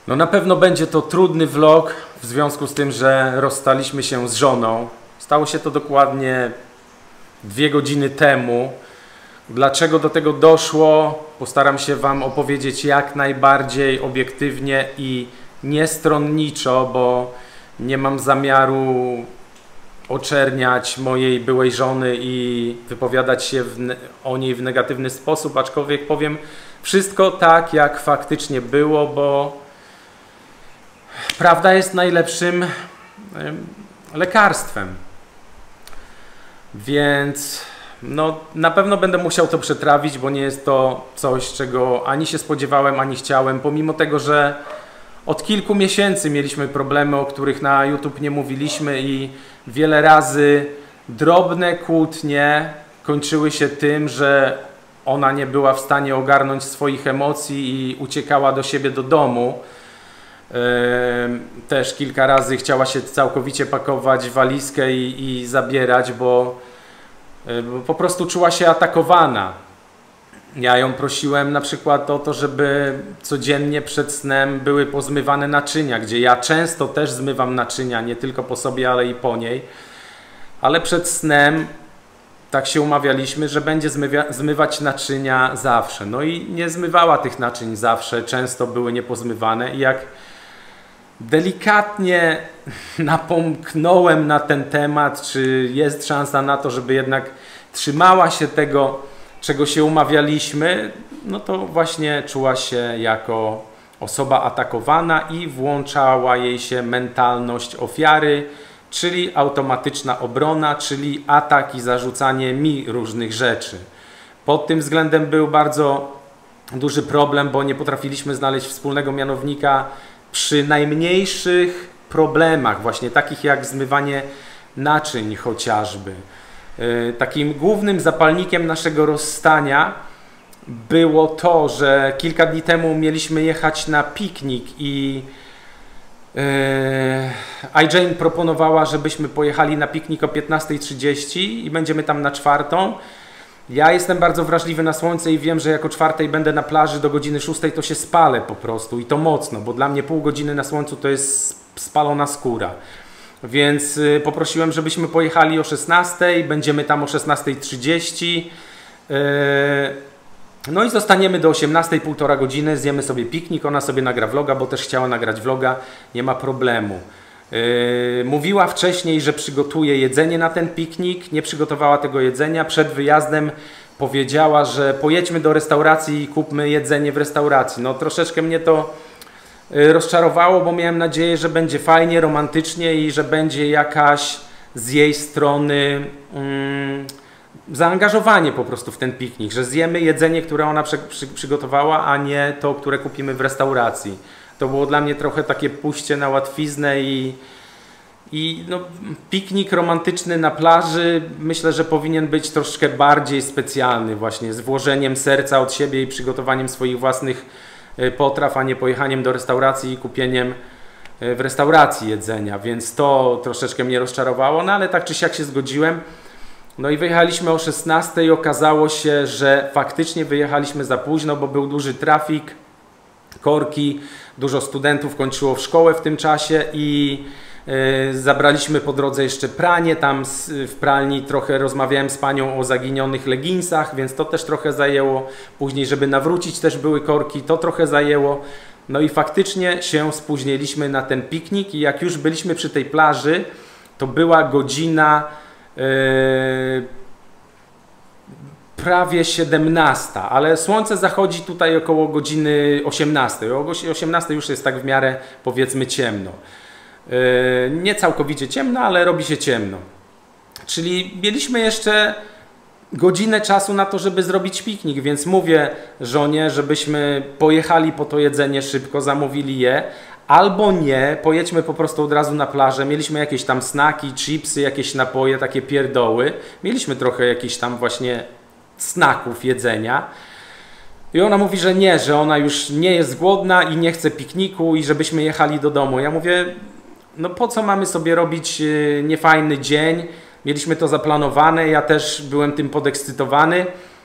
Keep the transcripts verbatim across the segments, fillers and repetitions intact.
No na pewno będzie to trudny vlog w związku z tym, że rozstaliśmy się z żoną. Stało się to dokładnie dwie godziny temu. Dlaczego do tego doszło? Postaram się Wam opowiedzieć jak najbardziej obiektywnie i niestronniczo, bo nie mam zamiaru oczerniać mojej byłej żony i wypowiadać się w, o niej w negatywny sposób, aczkolwiek powiem wszystko tak, jak faktycznie było, bo prawda jest najlepszym lekarstwem. Więc no, na pewno będę musiał to przetrawić, bo nie jest to coś, czego ani się spodziewałem, ani chciałem, pomimo tego, że od kilku miesięcy mieliśmy problemy, o których na YouTube nie mówiliśmy i wiele razy drobne kłótnie kończyły się tym, że ona nie była w stanie ogarnąć swoich emocji i uciekała do siebie do domu. Też kilka razy chciała się całkowicie pakować w walizkę i, i zabierać, bo, bo po prostu czuła się atakowana. Ja ją prosiłem na przykład o to, żeby codziennie przed snem były pozmywane naczynia, gdzie ja często też zmywam naczynia, nie tylko po sobie, ale i po niej. Ale przed snem tak się umawialiśmy, że będzie zmywa, zmywać naczynia zawsze. No i nie zmywała tych naczyń zawsze, często były niepozmywane i jak delikatnie napomknąłem na ten temat, czy jest szansa na to, żeby jednak trzymała się tego, czego się umawialiśmy, no to właśnie czuła się jako osoba atakowana i włączała jej się mentalność ofiary, czyli automatyczna obrona, czyli atak i zarzucanie mi różnych rzeczy. Pod tym względem był bardzo duży problem, bo nie potrafiliśmy znaleźć wspólnego mianownika przy najmniejszych problemach, właśnie takich jak zmywanie naczyń chociażby. Takim głównym zapalnikiem naszego rozstania było to, że kilka dni temu mieliśmy jechać na piknik i yy, iJane proponowała, żebyśmy pojechali na piknik o piętnastej trzydzieści i będziemy tam na czwartą. Ja jestem bardzo wrażliwy na słońce i wiem, że jako czwartej będę na plaży do godziny szóstej, to się spalę po prostu i to mocno, bo dla mnie pół godziny na słońcu to jest spalona skóra. Więc y, poprosiłem, żebyśmy pojechali o szesnastej, będziemy tam o szesnastej trzydzieści. Yy, no i zostaniemy do osiemnastej, półtora godziny, zjemy sobie piknik, ona sobie nagra vloga, bo też chciała nagrać vloga, nie ma problemu. Yy, mówiła wcześniej, że przygotuje jedzenie na ten piknik, nie przygotowała tego jedzenia. Przed wyjazdem powiedziała, że pojedźmy do restauracji i kupmy jedzenie w restauracji. No troszeczkę mnie to rozczarowało, bo miałem nadzieję, że będzie fajnie, romantycznie i że będzie jakaś z jej strony mm, zaangażowanie po prostu w ten piknik, że zjemy jedzenie, które ona przy, przy, przygotowała, a nie to, które kupimy w restauracji. To było dla mnie trochę takie pójście na łatwiznę i, i no, piknik romantyczny na plaży myślę, że powinien być troszkę bardziej specjalny właśnie, z włożeniem serca od siebie i przygotowaniem swoich własnych potraw, a nie pojechaniem do restauracji i kupieniem w restauracji jedzenia, więc to troszeczkę mnie rozczarowało, no ale tak czy siak się zgodziłem. No i wyjechaliśmy o szesnastej, okazało się, że faktycznie wyjechaliśmy za późno, bo był duży trafik, korki, dużo studentów kończyło w szkołę w tym czasie i yy, zabraliśmy po drodze jeszcze pranie, tam z, w pralni trochę rozmawiałem z panią o zaginionych leginsach, więc to też trochę zajęło, później żeby nawrócić też były korki, to trochę zajęło, no i faktycznie się spóźniliśmy na ten piknik i jak już byliśmy przy tej plaży, to była godzina yy, prawie siedemnasta, ale słońce zachodzi tutaj około godziny osiemnastej. O osiemnastej już jest tak w miarę, powiedzmy, ciemno. Yy, nie całkowicie ciemno, ale robi się ciemno. Czyli mieliśmy jeszcze godzinę czasu na to, żeby zrobić piknik, więc mówię żonie, żebyśmy pojechali po to jedzenie szybko, zamówili je, albo nie, pojedźmy po prostu od razu na plażę. Mieliśmy jakieś tam snaki, chipsy, jakieś napoje, takie pierdoły. Mieliśmy trochę jakichś tam właśnie snaków, jedzenia. I ona mówi, że nie, że ona już nie jest głodna i nie chce pikniku i żebyśmy jechali do domu. Ja mówię, no po co mamy sobie robić niefajny dzień? Mieliśmy to zaplanowane, ja też byłem tym podekscytowany.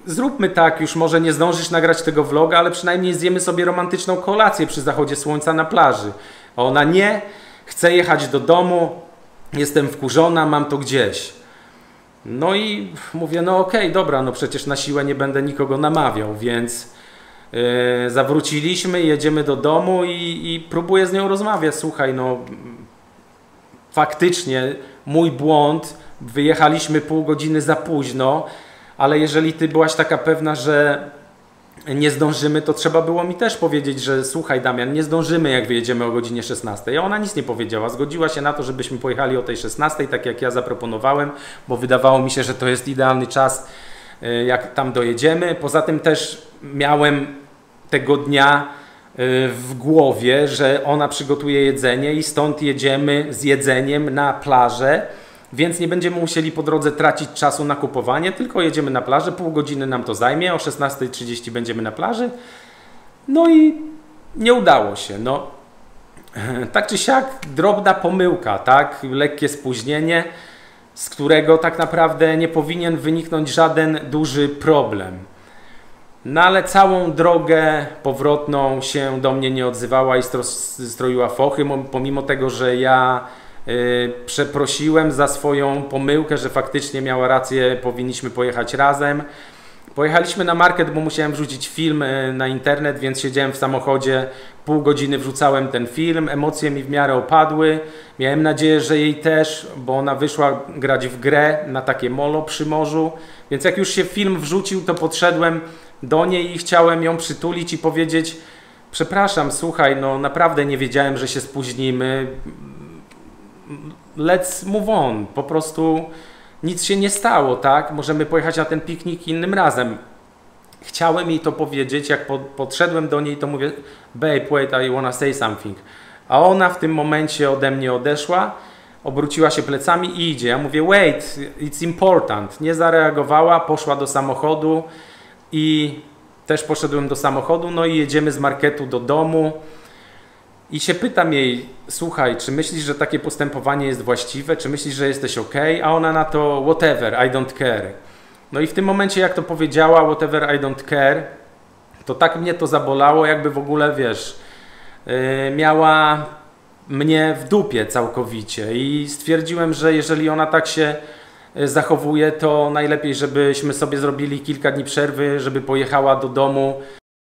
zróbmy tak, już może nie zdążysz nagrać tego vloga, ale przynajmniej zjemy sobie romantyczną kolację przy zachodzie słońca na plaży. A ona nie, chce jechać do domu, jestem wkurzona, mam to gdzieś. No i mówię, no okej, okay, dobra, no przecież na siłę nie będę nikogo namawiał, więc yy, zawróciliśmy, jedziemy do domu i, i próbuję z nią rozmawiać. Słuchaj, no faktycznie mój błąd, wyjechaliśmy pół godziny za późno, ale jeżeli ty byłaś taka pewna, że nie zdążymy, to trzeba było mi też powiedzieć, że słuchaj Damian, nie zdążymy jak wyjedziemy o godzinie szesnastej. A ona nic nie powiedziała, zgodziła się na to, żebyśmy pojechali o tej szesnastej, tak jak ja zaproponowałem, bo wydawało mi się, że to jest idealny czas, jak tam dojedziemy. Poza tym też miałem tego dnia w głowie, że ona przygotuje jedzenie i stąd jedziemy z jedzeniem na plażę, więc nie będziemy musieli po drodze tracić czasu na kupowanie, tylko jedziemy na plażę, pół godziny nam to zajmie, o szesnastej trzydzieści będziemy na plaży. No i nie udało się. No, tak czy siak drobna pomyłka, tak? Lekkie spóźnienie, z którego tak naprawdę nie powinien wyniknąć żaden duży problem. No ale całą drogę powrotną się do mnie nie odzywała i stro, stroiła fochy, pomimo tego, że ja Yy, przeprosiłem za swoją pomyłkę, że faktycznie miała rację, powinniśmy pojechać razem. Pojechaliśmy na market, bo musiałem wrzucić film yy, na internet, więc siedziałem w samochodzie, pół godziny wrzucałem ten film, emocje mi w miarę opadły. Miałem nadzieję, że jej też, bo ona wyszła grać w grę na takie molo przy morzu, więc jak już się film wrzucił, to podszedłem do niej i chciałem ją przytulić i powiedzieć: przepraszam, słuchaj, no naprawdę nie wiedziałem, że się spóźnimy. Let's move on, po prostu nic się nie stało, tak? Możemy pojechać na ten piknik innym razem. Chciałem jej to powiedzieć, jak pod, podszedłem do niej, to mówię: babe, wait, I wanna say something. A ona w tym momencie ode mnie odeszła, obróciła się plecami i idzie. Ja mówię: wait, it's important. Nie zareagowała, poszła do samochodu i też poszedłem do samochodu, no i jedziemy z marketu do domu. I się pytam jej: słuchaj, czy myślisz, że takie postępowanie jest właściwe? Czy myślisz, że jesteś ok? A ona na to: whatever, I don't care. No i w tym momencie, jak to powiedziała, whatever, I don't care, to tak mnie to zabolało, jakby w ogóle, wiesz, yy, miała mnie w dupie całkowicie. I stwierdziłem, że jeżeli ona tak się zachowuje, to najlepiej, żebyśmy sobie zrobili kilka dni przerwy, żeby pojechała do domu.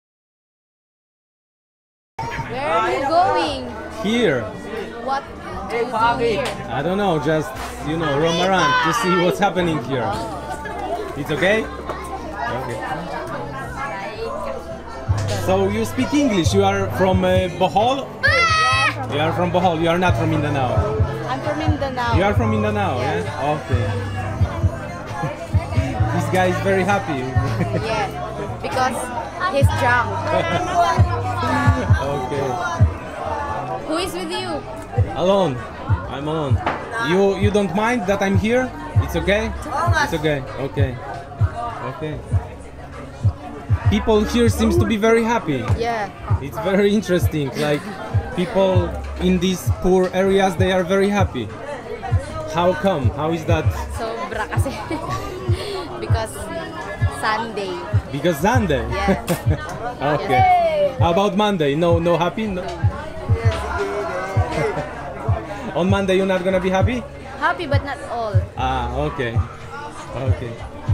Where are you going? Here. What do you do here? I don't know, just, you know, roam around to see what's happening here. It's okay? Okay. So you speak English, you are from uh, Bohol? You are from Bohol, you are not from Mindanao. I'm from Mindanao. You are from Mindanao, yeah? Okay. This guy is very happy. Yeah, because he's drunk. Okay. Who is with you? Alone. I'm alone. You you don't mind that I'm here? It's okay? It's okay. Okay. Okay. People here seems to be very happy. Yeah. It's very interesting. Like people in these poor areas, they are very happy. How come? How is that? Sobra kasi. Because Sunday. Because Sunday. Yeah. Okay. How about Monday? No, no happy. No. On Monday, you're not gonna be happy? Happy but not all. Ah, okay. Okay.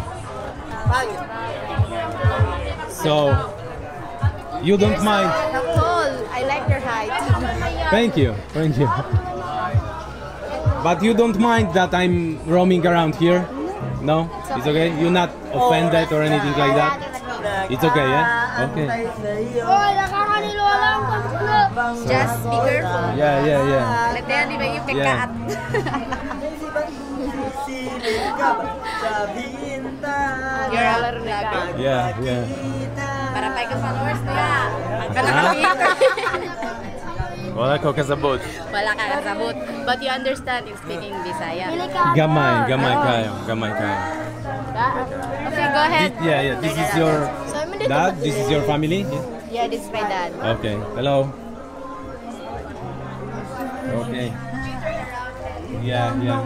So, you don't mind? Not tall. I like your height. Thank you, thank you. But you don't mind that I'm roaming around here? No? It's okay? You're not offended or anything like that? It's okay, yeah? Okay. Just be careful. Yeah, yeah, yeah. Let them leave you pick Yeah. up. You're allergic. Yeah, yeah. Para pa ka followers nila. Ang ka Ha? nakakita. Wala ko kasabot. Wala ka kasabot. But you understand in speaking Bisaya. Gamay, gamay kayo, gamay kayo. Okay, go ahead. Thi- Yeah, yeah. This is your dad? This is your family? Yeah. Yeah, this is my dad. Okay. Hello. Okay. Yeah, yeah.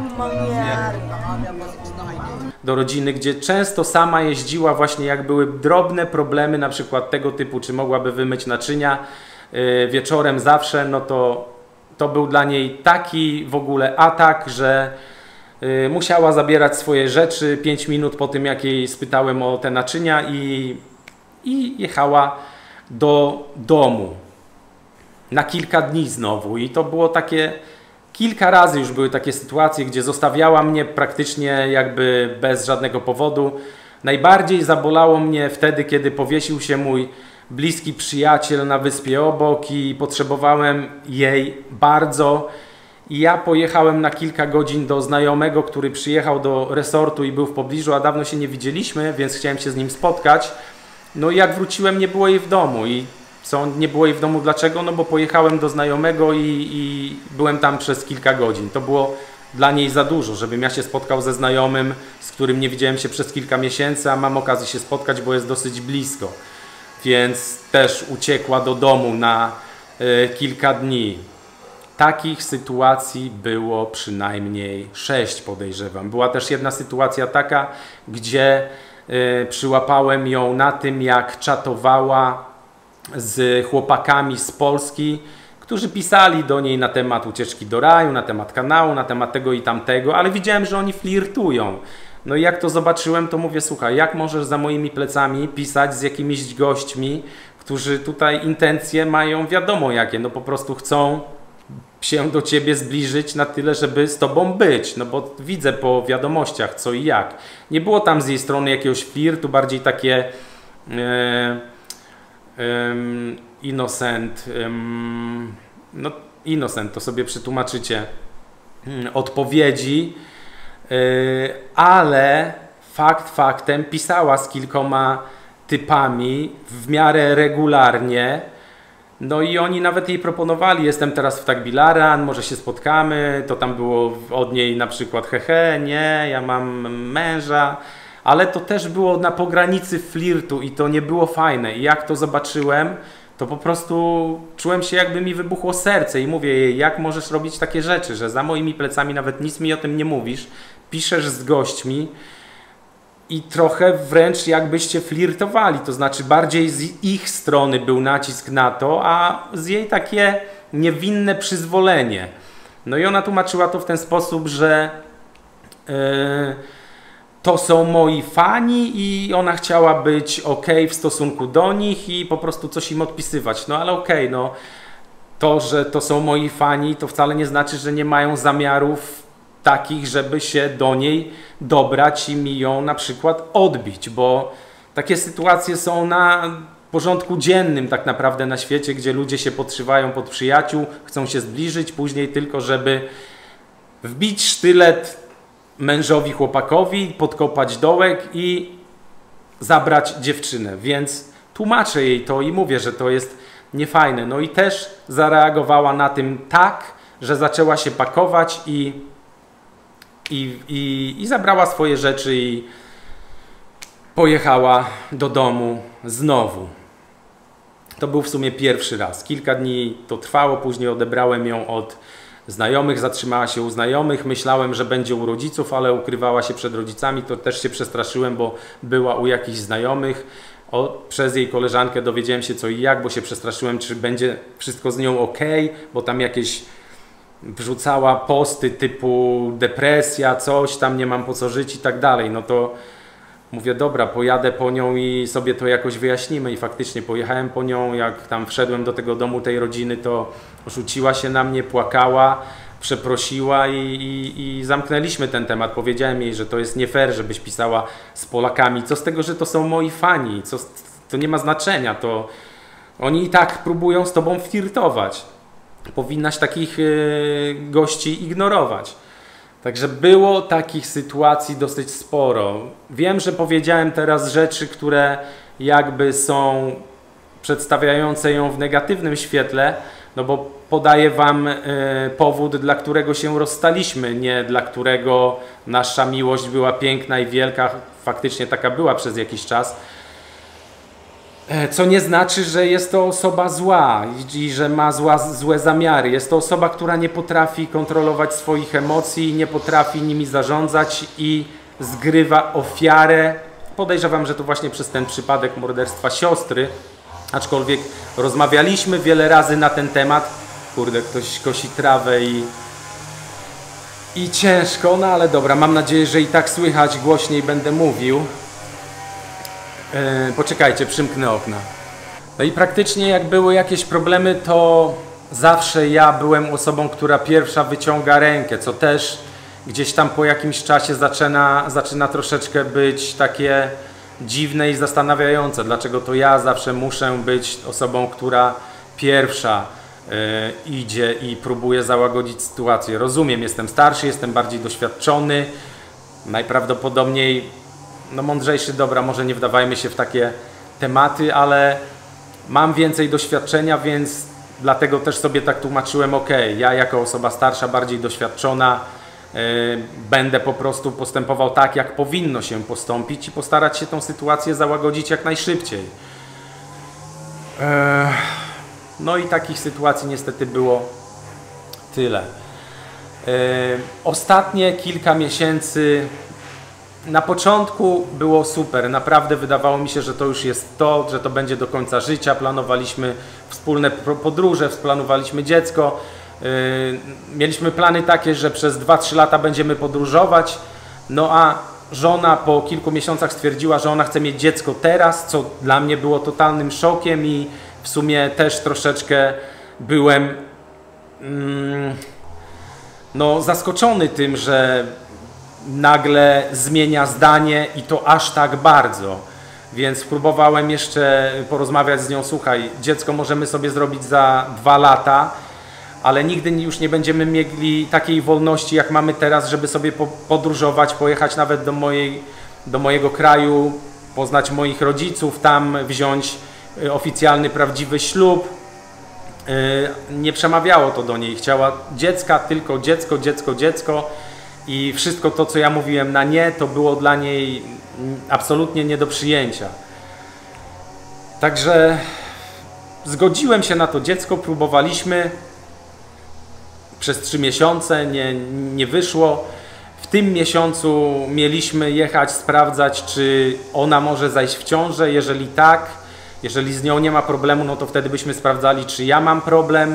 Do rodziny, gdzie często sama jeździła właśnie jak były drobne problemy, na przykład tego typu, czy mogłaby wymyć naczynia yy, wieczorem zawsze, no to to był dla niej taki w ogóle atak, że yy, musiała zabierać swoje rzeczy pięć minut po tym, jak jej spytałem o te naczynia i, i jechała do domu na kilka dni znowu. I to było takie, kilka razy już były takie sytuacje, gdzie zostawiała mnie praktycznie jakby bez żadnego powodu. Najbardziej zabolało mnie wtedy, kiedy powiesił się mój bliski przyjaciel na wyspie obok i potrzebowałem jej bardzo. I ja pojechałem na kilka godzin do znajomego, który przyjechał do resortu i był w pobliżu, a dawno się nie widzieliśmy, więc chciałem się z nim spotkać. No i jak wróciłem, nie było jej w domu. I co, nie było jej w domu dlaczego? No bo pojechałem do znajomego i, i byłem tam przez kilka godzin. To było dla niej za dużo, żebym ja się spotkał ze znajomym, z którym nie widziałem się przez kilka miesięcy, a mam okazję się spotkać, bo jest dosyć blisko. Więc też uciekła do domu na y, kilka dni. Takich sytuacji było przynajmniej sześć, podejrzewam. Była też jedna sytuacja taka, gdzie y, przyłapałem ją na tym, jak czatowała z chłopakami z Polski, którzy pisali do niej na temat ucieczki do raju, na temat kanału, na temat tego i tamtego, ale widziałem, że oni flirtują. No i jak to zobaczyłem, to mówię, słuchaj, jak możesz za moimi plecami pisać z jakimiś gośćmi, którzy tutaj intencje mają wiadomo jakie, no po prostu chcą się do ciebie zbliżyć na tyle, żeby z tobą być, no bo widzę po wiadomościach co i jak. Nie było tam z jej strony jakiegoś flirtu, bardziej takie e, Um, innocent, um, no innocent, to sobie przetłumaczycie, um, odpowiedzi, yy, ale fakt faktem pisała z kilkoma typami w miarę regularnie, no i oni nawet jej proponowali, jestem teraz w Tagbilaran, może się spotkamy, to tam było od niej na przykład hehe, nie, ja mam męża. Ale to też było na pogranicy flirtu i to nie było fajne. I jak to zobaczyłem, to po prostu czułem się, jakby mi wybuchło serce i mówię jej, jak możesz robić takie rzeczy, że za moimi plecami nawet nic mi o tym nie mówisz, piszesz z gośćmi i trochę wręcz jakbyście flirtowali, to znaczy bardziej z ich strony był nacisk na to, a z jej takie niewinne przyzwolenie. No i ona tłumaczyła to w ten sposób, że yy, to są moi fani i ona chciała być ok w stosunku do nich i po prostu coś im odpisywać. No ale okej, okay, no to, że to są moi fani, to wcale nie znaczy, że nie mają zamiarów takich, żeby się do niej dobrać i mi ją na przykład odbić, bo takie sytuacje są na porządku dziennym tak naprawdę na świecie, gdzie ludzie się podszywają pod przyjaciół, chcą się zbliżyć, później tylko żeby wbić sztylet mężowi, chłopakowi, podkopać dołek i zabrać dziewczynę, więc tłumaczę jej to i mówię, że to jest niefajne. No i też zareagowała na tym tak, że zaczęła się pakować i, i, i, i zabrała swoje rzeczy i pojechała do domu znowu. To był w sumie pierwszy raz. Kilka dni to trwało, później odebrałem ją od znajomych, zatrzymała się u znajomych, myślałem, że będzie u rodziców, ale ukrywała się przed rodzicami, to też się przestraszyłem, bo była u jakichś znajomych. O, przez jej koleżankę dowiedziałem się co i jak, bo się przestraszyłem, czy będzie wszystko z nią ok, bo tam jakieś wrzucała posty typu depresja, coś tam, nie mam po co żyć i tak dalej. No to mówię, dobra, pojadę po nią i sobie to jakoś wyjaśnimy. I faktycznie pojechałem po nią, jak tam wszedłem do tego domu tej rodziny, to rzuciła się na mnie, płakała, przeprosiła i, i, i zamknęliśmy ten temat. Powiedziałem jej, że to jest nie fair, żebyś pisała z Polakami. Co z tego, że to są moi fani? Co, to nie ma znaczenia. To oni i tak próbują z tobą flirtować. Powinnaś takich yy, gości ignorować. Także było takich sytuacji dosyć sporo. Wiem, że powiedziałem teraz rzeczy, które jakby są przedstawiające ją w negatywnym świetle, no bo podaję wam y, powód, dla którego się rozstaliśmy, nie dla którego nasza miłość była piękna i wielka, faktycznie taka była przez jakiś czas. Co nie znaczy, że jest to osoba zła i, i że ma zła, złe zamiary. Jest to osoba, która nie potrafi kontrolować swoich emocji, nie potrafi nimi zarządzać i zgrywa ofiarę. Podejrzewam, że to właśnie przez ten przypadek morderstwa siostry, aczkolwiek rozmawialiśmy wiele razy na ten temat. Kurde, ktoś kosi trawę i, i ciężko, no ale dobra, mam nadzieję, że i tak słychać, głośniej będę mówił. Yy, poczekajcie, przymknę okna. No i praktycznie jak były jakieś problemy, to zawsze ja byłem osobą, która pierwsza wyciąga rękę, co też gdzieś tam po jakimś czasie zaczyna, zaczyna troszeczkę być takie dziwne i zastanawiające. Dlaczego to ja zawsze muszę być osobą, która pierwsza yy, idzie i próbuje załagodzić sytuację. Rozumiem, jestem starszy, jestem bardziej doświadczony, najprawdopodobniej no mądrzejszy, dobra, może nie wdawajmy się w takie tematy, ale mam więcej doświadczenia, więc dlatego też sobie tak tłumaczyłem, ok, ja jako osoba starsza, bardziej doświadczona, yy, będę po prostu postępował tak, jak powinno się postąpić i postarać się tą sytuację załagodzić jak najszybciej. Yy, no i takich sytuacji niestety było tyle. Yy, ostatnie kilka miesięcy na początku było super, naprawdę wydawało mi się, że to już jest to, że to będzie do końca życia. Planowaliśmy wspólne podróże, planowaliśmy dziecko. Yy, mieliśmy plany takie, że przez dwa trzy lata będziemy podróżować. No a żona po kilku miesiącach stwierdziła, że ona chce mieć dziecko teraz, co dla mnie było totalnym szokiem i w sumie też troszeczkę byłem mm, no, zaskoczony tym, że nagle zmienia zdanie i to aż tak bardzo. Więc próbowałem jeszcze porozmawiać z nią, słuchaj, dziecko możemy sobie zrobić za dwa lata, ale nigdy już nie będziemy mieli takiej wolności, jak mamy teraz, żeby sobie podróżować, pojechać nawet do, mojej, do mojego kraju, poznać moich rodziców, tam wziąć oficjalny, prawdziwy ślub. Nie przemawiało to do niej. Chciała dziecka, tylko dziecko, dziecko, dziecko. I wszystko to, co ja mówiłem na nie, to było dla niej absolutnie nie do przyjęcia. Także zgodziłem się na to dziecko, próbowaliśmy przez trzy miesiące, nie, nie wyszło. W tym miesiącu mieliśmy jechać, sprawdzać, czy ona może zajść w ciążę. Jeżeli tak, jeżeli z nią nie ma problemu, no to wtedy byśmy sprawdzali, czy ja mam problem.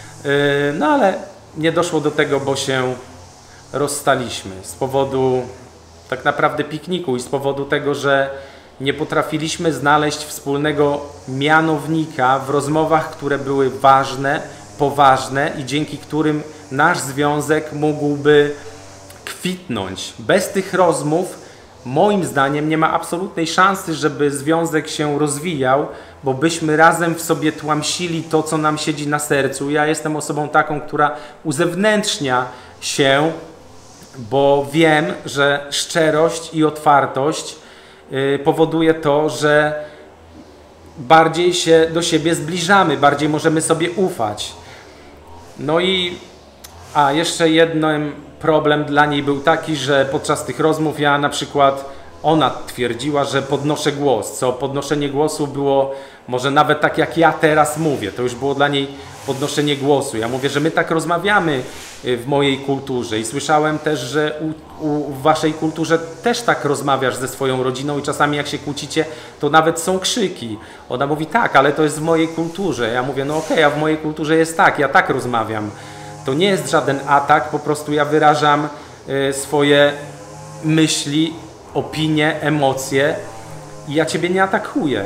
No ale nie doszło do tego, bo się rozstaliśmy z powodu tak naprawdę pikniku i z powodu tego, że nie potrafiliśmy znaleźć wspólnego mianownika w rozmowach, które były ważne, poważne i dzięki którym nasz związek mógłby kwitnąć. Bez tych rozmów, moim zdaniem, nie ma absolutnej szansy, żeby związek się rozwijał, bo byśmy razem w sobie tłamsili to, co nam siedzi na sercu. Ja jestem osobą taką, która uzewnętrznia się, bo wiem, że szczerość i otwartość yy, powoduje to, że bardziej się do siebie zbliżamy, bardziej możemy sobie ufać. No i a jeszcze jeden problem dla niej był taki, że podczas tych rozmów ja na przykład, ona twierdziła, że podnoszę głos, co podnoszenie głosu było może nawet tak jak ja teraz mówię, to już było dla niej podnoszenie głosu. Ja mówię, że my tak rozmawiamy w mojej kulturze i słyszałem też, że u, u, w waszej kulturze też tak rozmawiasz ze swoją rodziną i czasami jak się kłócicie, to nawet są krzyki. Ona mówi tak, ale to jest w mojej kulturze. Ja mówię, no okej, okay, a w mojej kulturze jest tak, ja tak rozmawiam. To nie jest żaden atak, po prostu ja wyrażam y, swoje myśli, opinie, emocje i ja ciebie nie atakuję.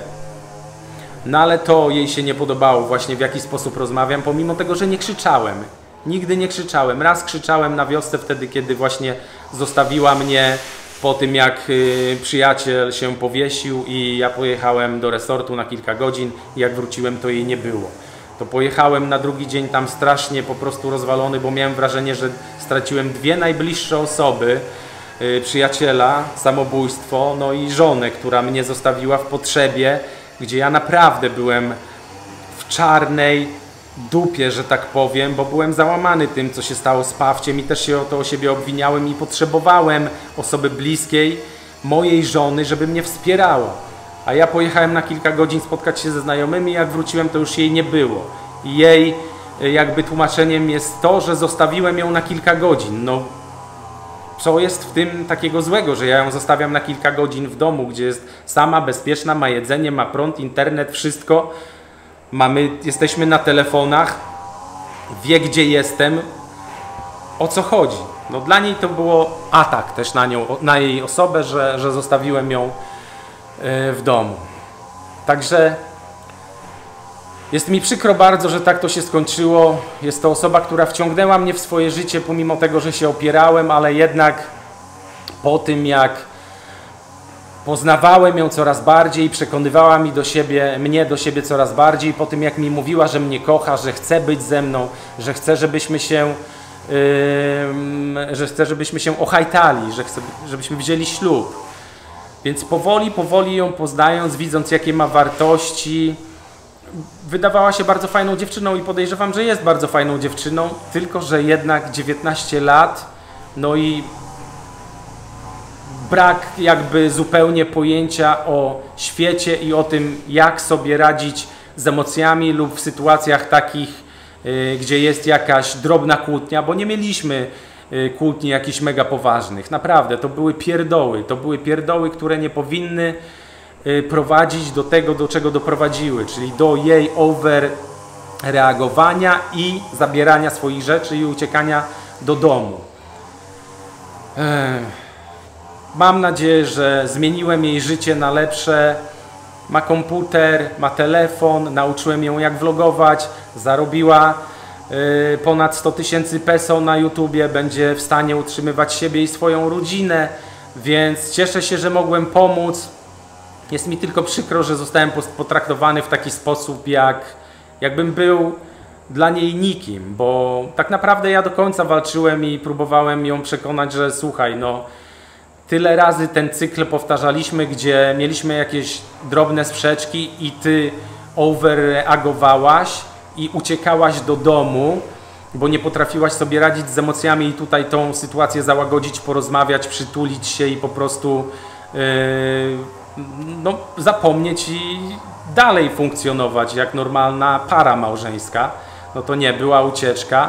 No ale to jej się nie podobało właśnie w jaki sposób rozmawiam, pomimo tego, że nie krzyczałem. Nigdy nie krzyczałem. Raz krzyczałem na wiosce wtedy, kiedy właśnie zostawiła mnie po tym, jak y, przyjaciel się powiesił i ja pojechałem do resortu na kilka godzin i jak wróciłem, to jej nie było. To pojechałem na drugi dzień tam strasznie po prostu rozwalony, bo miałem wrażenie, że straciłem dwie najbliższe osoby, y, przyjaciela, samobójstwo, no i żonę, która mnie zostawiła w potrzebie, gdzie ja naprawdę byłem w czarnej dupie, że tak powiem, bo byłem załamany tym, co się stało z Pawciem i też się o to o siebie obwiniałem i potrzebowałem osoby bliskiej, mojej żony, żeby mnie wspierała. A ja pojechałem na kilka godzin spotkać się ze znajomymi, jak wróciłem, to już jej nie było. I jej jakby tłumaczeniem jest to, że zostawiłem ją na kilka godzin. No, co jest w tym takiego złego, że ja ją zostawiam na kilka godzin w domu, gdzie jest sama, bezpieczna, ma jedzenie, ma prąd, internet, wszystko. Mamy, jesteśmy na telefonach, wie gdzie jestem, o co chodzi. No, dla niej to było atak też na nią, na jej osobę, że, że zostawiłem ją w domu. Także jest mi przykro bardzo, że tak to się skończyło. Jest to osoba, która wciągnęła mnie w swoje życie, pomimo tego, że się opierałem, ale jednak po tym, jak poznawałem ją coraz bardziej, przekonywała mi do siebie, mnie do siebie coraz bardziej, po tym jak mi mówiła, że mnie kocha, że chce być ze mną, że chce, żebyśmy się yy, że chce, żebyśmy się ochajtali, że chce, żebyśmy wzięli ślub. Więc powoli, powoli ją poznając, widząc jakie ma wartości, wydawała się bardzo fajną dziewczyną i podejrzewam, że jest bardzo fajną dziewczyną, tylko że jednak dziewiętnaście lat, no i brak jakby zupełnie pojęcia o świecie i o tym, jak sobie radzić z emocjami lub w sytuacjach takich, yy, gdzie jest jakaś drobna kłótnia, bo nie mieliśmy yy, kłótni jakichś mega poważnych. Naprawdę, to były pierdoły. To były pierdoły, które nie powinny yy, prowadzić do tego, do czego doprowadziły, czyli do jej overreagowania i zabierania swoich rzeczy i uciekania do domu. Yy. Mam nadzieję, że zmieniłem jej życie na lepsze. Ma komputer, ma telefon, nauczyłem ją jak vlogować, zarobiła y, ponad sto tysięcy peso na YouTubie, będzie w stanie utrzymywać siebie i swoją rodzinę, więc cieszę się, że mogłem pomóc. Jest mi tylko przykro, że zostałem potraktowany w taki sposób, jak, jakbym był dla niej nikim, bo tak naprawdę ja do końca walczyłem i próbowałem ją przekonać, że słuchaj, no tyle razy ten cykl powtarzaliśmy, gdzie mieliśmy jakieś drobne sprzeczki i ty overreagowałaś i uciekałaś do domu, bo nie potrafiłaś sobie radzić z emocjami i tutaj tą sytuację załagodzić, porozmawiać, przytulić się i po prostu yy, no, zapomnieć i dalej funkcjonować jak normalna para małżeńska. No to nie, była ucieczka.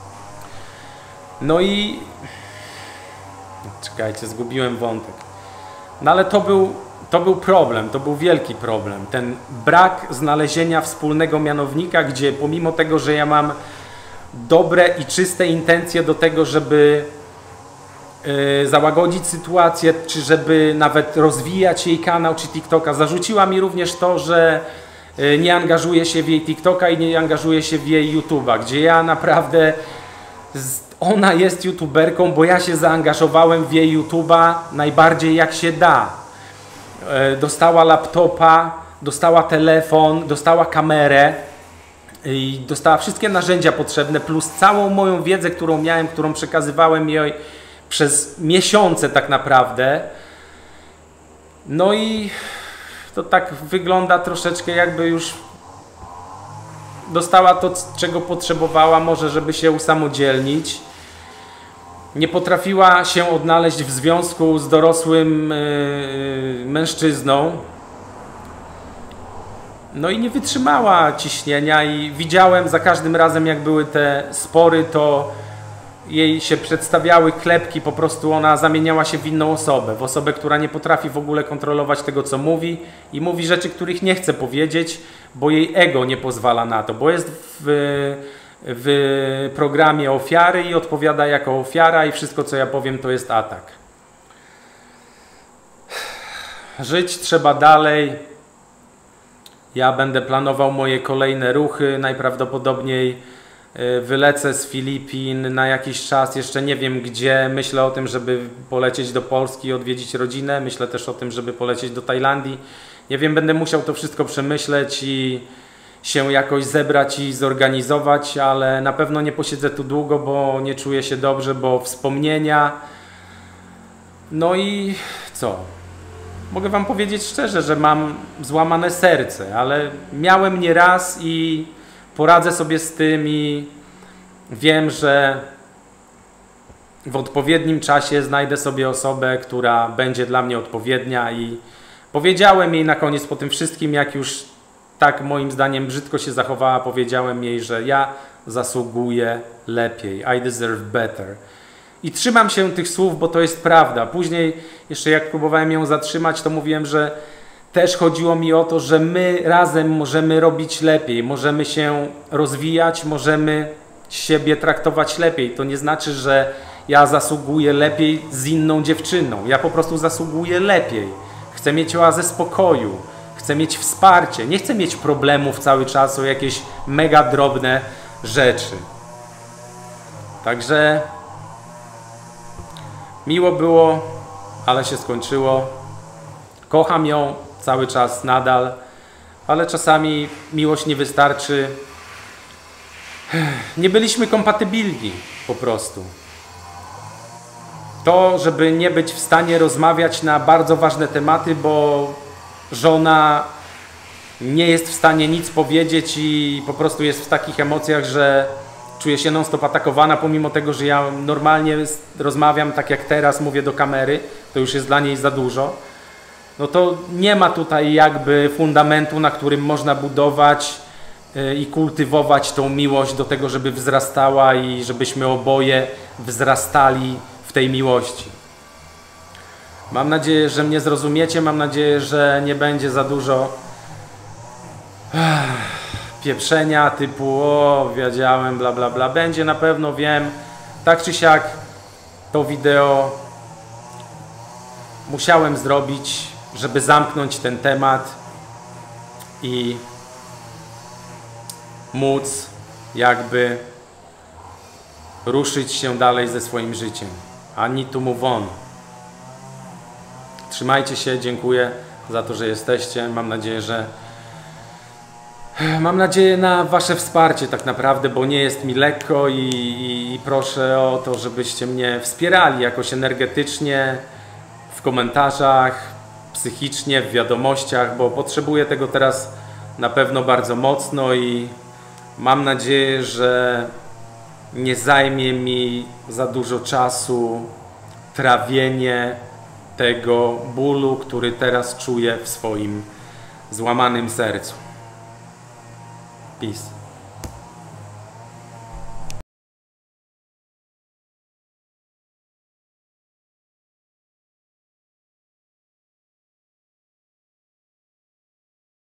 No i czekajcie, zgubiłem wątek. No ale to był, to był problem, to był wielki problem. Ten brak znalezienia wspólnego mianownika, gdzie pomimo tego, że ja mam dobre i czyste intencje do tego, żeby yy, załagodzić sytuację, czy żeby nawet rozwijać jej kanał, czy TikToka, zarzuciła mi również to, że yy, nie angażuje się w jej TikToka i nie angażuje się w jej YouTube'a, gdzie ja naprawdę... Z, Ona jest youtuberką, bo ja się zaangażowałem w jej YouTube'a najbardziej jak się da. Dostała laptopa, dostała telefon, dostała kamerę i dostała wszystkie narzędzia potrzebne, plus całą moją wiedzę, którą miałem, którą przekazywałem jej przez miesiące tak naprawdę. No i to tak wygląda troszeczkę, jakby już dostała to, czego potrzebowała, może żeby się usamodzielnić. Nie potrafiła się odnaleźć w związku z dorosłym yy, mężczyzną. No i nie wytrzymała ciśnienia i widziałem za każdym razem, jak były te spory, to jej się przedstawiały klepki, po prostu ona zamieniała się w inną osobę, w osobę, która nie potrafi w ogóle kontrolować tego, co mówi i mówi rzeczy, których nie chce powiedzieć, bo jej ego nie pozwala na to, bo jest w, w programie ofiary i odpowiada jako ofiara i wszystko, co ja powiem, to jest atak. Żyć trzeba dalej. Ja będę planował moje kolejne ruchy, najprawdopodobniej wylecę z Filipin na jakiś czas, jeszcze nie wiem gdzie. Myślę o tym, żeby polecieć do Polski i odwiedzić rodzinę. Myślę też o tym, żeby polecieć do Tajlandii. Nie wiem, będę musiał to wszystko przemyśleć i się jakoś zebrać i zorganizować, ale na pewno nie posiedzę tu długo, bo nie czuję się dobrze, bo wspomnienia. No i co? Mogę wam powiedzieć szczerze, że mam złamane serce, ale miałem nie raz i poradzę sobie z tym i wiem, że w odpowiednim czasie znajdę sobie osobę, która będzie dla mnie odpowiednia i Powiedziałem jej na koniec po tym wszystkim, jak już tak moim zdaniem brzydko się zachowała, powiedziałem jej, że ja zasługuję lepiej. I deserve better. I trzymam się tych słów, bo to jest prawda. Później, jeszcze jak próbowałem ją zatrzymać, to mówiłem, że też chodziło mi o to, że my razem możemy robić lepiej, możemy się rozwijać, możemy siebie traktować lepiej. To nie znaczy, że ja zasługuję lepiej z inną dziewczyną. Ja po prostu zasługuję lepiej. Chcę mieć oazę spokoju, chcę mieć wsparcie, nie chcę mieć problemów cały czas o jakieś mega drobne rzeczy. Także miło było, ale się skończyło. Kocham ją cały czas nadal, ale czasami miłość nie wystarczy. Nie byliśmy kompatybilni po prostu. To, żeby nie być w stanie rozmawiać na bardzo ważne tematy, bo żona nie jest w stanie nic powiedzieć i po prostu jest w takich emocjach, że czuje się non-stop atakowana, pomimo tego, że ja normalnie rozmawiam tak jak teraz, mówię do kamery, to już jest dla niej za dużo. No to nie ma tutaj jakby fundamentu, na którym można budować i kultywować tą miłość do tego, żeby wzrastała i żebyśmy oboje wzrastali w tej miłości. Mam nadzieję, że mnie zrozumiecie, mam nadzieję, że nie będzie za dużo pieprzenia typu o, wiedziałem, bla bla bla. Będzie na pewno, wiem. Tak czy siak to wideo musiałem zrobić, żeby zamknąć ten temat i móc jakby ruszyć się dalej ze swoim życiem. I need to move on. Trzymajcie się, dziękuję za to, że jesteście. Mam nadzieję, że Mam nadzieję na wasze wsparcie tak naprawdę, bo nie jest mi lekko i, i, i proszę o to, żebyście mnie wspierali jakoś energetycznie w komentarzach, psychicznie, w wiadomościach, bo potrzebuję tego teraz na pewno bardzo mocno i mam nadzieję, że nie zajmie mi za dużo czasu trawienie tego bólu, który teraz czuję w swoim złamanym sercu. Peace.